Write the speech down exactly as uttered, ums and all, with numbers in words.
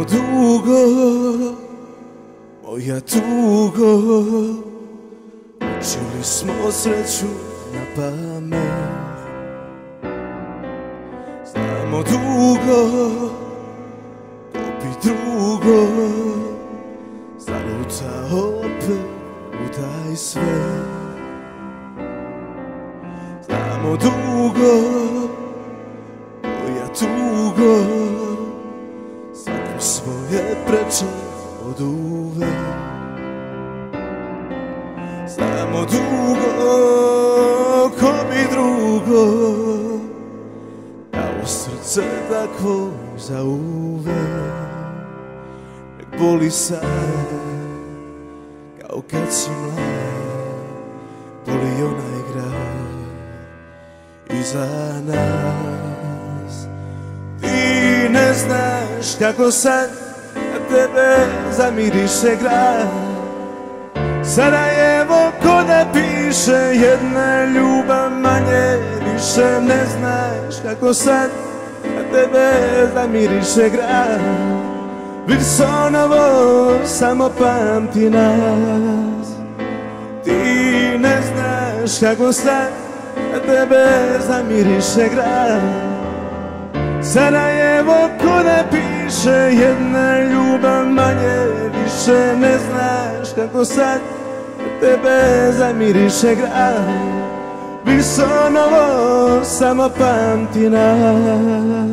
Znamo dugo, moja tugo, učili smo sreću na pamet. Znamo dugo, popi drugo, zaluta opet u taj svet. Znamo dugo, moja tugo, svakom svoje preče od uvek. Znamo dugo, ko bi drugo, kao srce takvo za uvek. Nek boli sad, kao kad si mlad, boli onaj grad iza nas. Ti ne znaš kako sad na tebe zamiriše grad. Sarajevo ko da piše jedna ljubav manje. Više ne znaš kako sad na tebe zamiriše grad. Vukasinovic samo pamti nas. Ti ne znaš kako sad na tebe zamiriše grad. Sarajevo ko da piše jedna ljubav manje. Više ne znaš kako sad na tebe zamiriše grad. Vukasinovic samo pamti nas.